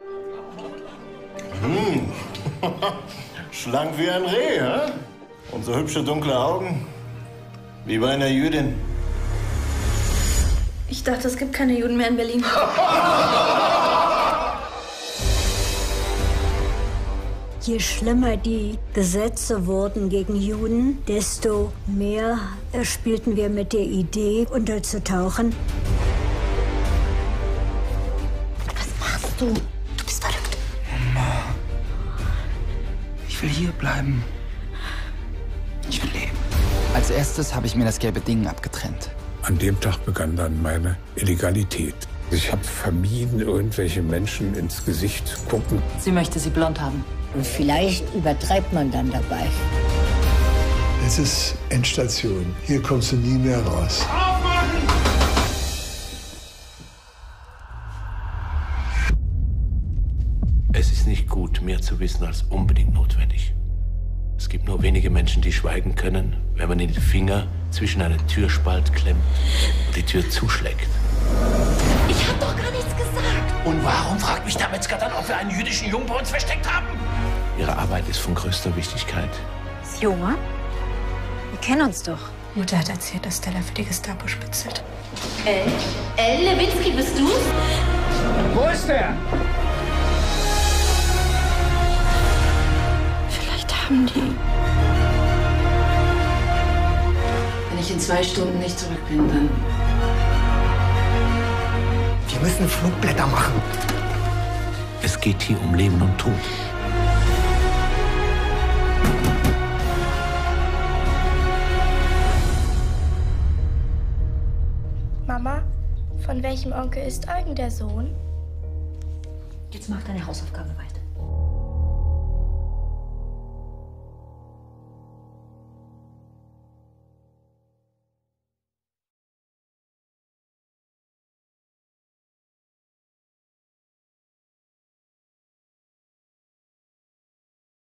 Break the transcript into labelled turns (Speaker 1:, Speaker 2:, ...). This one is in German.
Speaker 1: Schlank wie ein Reh, hä? Und so hübsche dunkle Augen. Wie bei einer Jüdin.
Speaker 2: Ich dachte, es gibt keine Juden mehr in Berlin.
Speaker 3: Je schlimmer die Gesetze wurden gegen Juden, desto mehr spielten wir mit der Idee, unterzutauchen.
Speaker 2: Was machst du? Du bist verrückt.
Speaker 4: Mama, ich will hier bleiben. Ich will leben. Als erstes habe ich mir das gelbe Ding abgetrennt.
Speaker 5: An dem Tag begann dann meine Illegalität. Ich habe vermieden, irgendwelche Menschen ins Gesicht zu gucken.
Speaker 6: Sie möchte sie blond haben.
Speaker 3: Und vielleicht übertreibt man dann dabei.
Speaker 7: Es ist Endstation. Hier kommst du nie mehr raus.
Speaker 1: Es ist nicht gut, mehr zu wissen als unbedingt notwendig. Es gibt nur wenige Menschen, die schweigen können, wenn man ihnen die Finger zwischen einen Türspalt klemmt und die Tür zuschlägt.
Speaker 2: Ich hab doch gar nichts gesagt.
Speaker 1: Und warum fragt mich der Metzger dann, ob wir einen jüdischen Jungen bei uns versteckt haben? Ihre Arbeit ist von größter Wichtigkeit.
Speaker 2: Ist Junge? Wir kennen uns doch.
Speaker 6: Mutter hat erzählt, dass Stella für die Gestapo spitzelt.
Speaker 2: Elle Lewinsky, bist du's?
Speaker 4: Wo ist der?
Speaker 2: Vielleicht haben die...
Speaker 6: Wenn ich in 2 Stunden nicht zurück bin, dann...
Speaker 4: Wir müssen Flugblätter machen.
Speaker 1: Es geht hier um Leben und Tod.
Speaker 8: Mama, von welchem Onkel ist Eugen der Sohn?
Speaker 2: Jetzt mach deine Hausaufgabe weiter.